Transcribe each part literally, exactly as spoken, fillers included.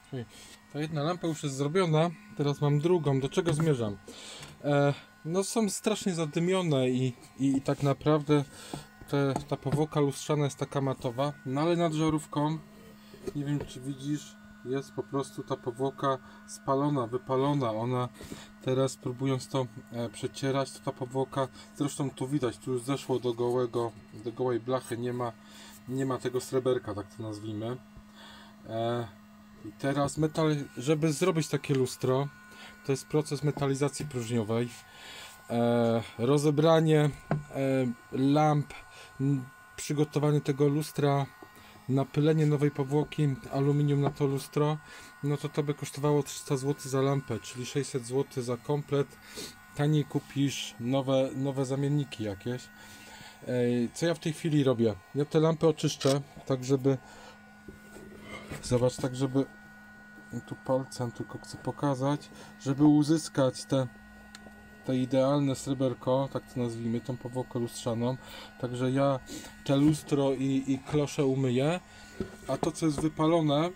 Okej. Ta jedna lampa już jest zrobiona, teraz mam drugą. Do czego zmierzam? E, no są strasznie zadymione i, i, i tak naprawdę te, ta powłoka lustrzana jest taka matowa, no ale nad żarówką, nie wiem czy widzisz, jest po prostu ta powłoka spalona, wypalona. Ona teraz, próbując to e, przecierać, to ta powłoka, zresztą tu widać, tu już zeszło do gołego, do gołej blachy, nie ma, nie ma tego sreberka, tak to nazwijmy. E, I teraz metal, żeby zrobić takie lustro, to jest proces metalizacji próżniowej. E, rozebranie e, lamp, m, przygotowanie tego lustra, napylenie nowej powłoki aluminium na to lustro, no to to by kosztowało trzysta złotych za lampę, czyli sześćset złotych za komplet. Taniej kupisz nowe, nowe zamienniki jakieś. E, co ja w tej chwili robię? Ja te lampy oczyszczę, tak żeby, zobacz, tak żeby, tu palcem tylko chcę pokazać, żeby uzyskać te to idealne sreberko, tak to nazwijmy, tą powłokę lustrzaną. Także ja te lustro i, i klosze umyję, a to co jest wypalone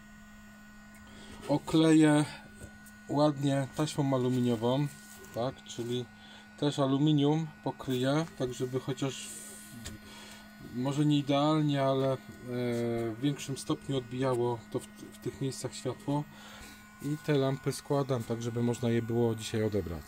okleję ładnie taśmą aluminiową, tak, czyli też aluminium pokryję, tak żeby chociaż w, może nie idealnie, ale e, w większym stopniu odbijało to w, w tych miejscach światło i te lampy składam tak, żeby można je było dzisiaj odebrać.